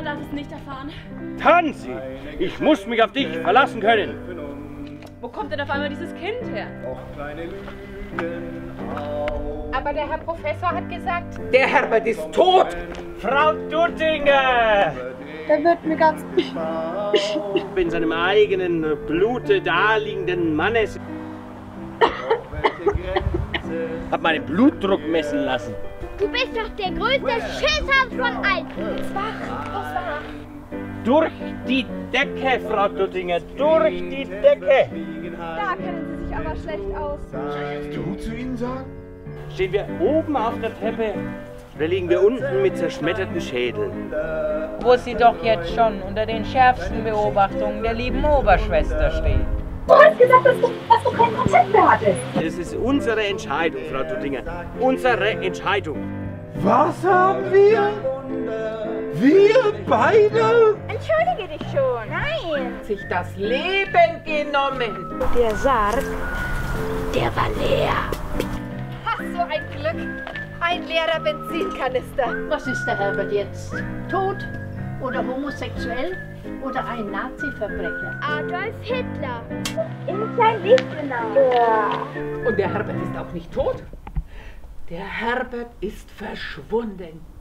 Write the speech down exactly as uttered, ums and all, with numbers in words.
darf es nicht erfahren. Tanzi, ich muss mich auf dich verlassen können. Wo kommt denn auf einmal dieses Kind her? Aber der Herr Professor hat gesagt, der Herbert ist tot! Frau Duttinger! Der wird mir ganz... In seinem eigenen Blute daliegenden Mannes... Hab meinen Blutdruck messen lassen. Du bist doch der größte Schisser von allen. Es war, es war. Durch die Decke, Frau Duttinger, durch die Decke! Da kennen Sie sich aber schlecht aus. Soll du zu ihnen sagen? Stehen wir oben auf der Treppe oder liegen wir unten mit zerschmetterten Schädeln? wo sie doch jetzt schon unter den schärfsten Beobachtungen der lieben Oberschwester steht. Du hast gesagt, dass du, dass du kein Konzept mehr hattest. Es ist unsere Entscheidung, Frau Duttinger. Unsere Entscheidung. Was haben wir? Wir beide? Entschuldige dich schon. Nein. Sich das Leben genommen. Der Sarg, Der war leer. hast so ein Glück. Ein leerer Benzinkanister. Was ist der Herbert jetzt? Tot oder homosexuell oder ein Nazi-Verbrecher? Adolf Hitler. In klein Lichtenau. Ja. Und der Herbert ist auch nicht tot. Der Herbert ist verschwunden.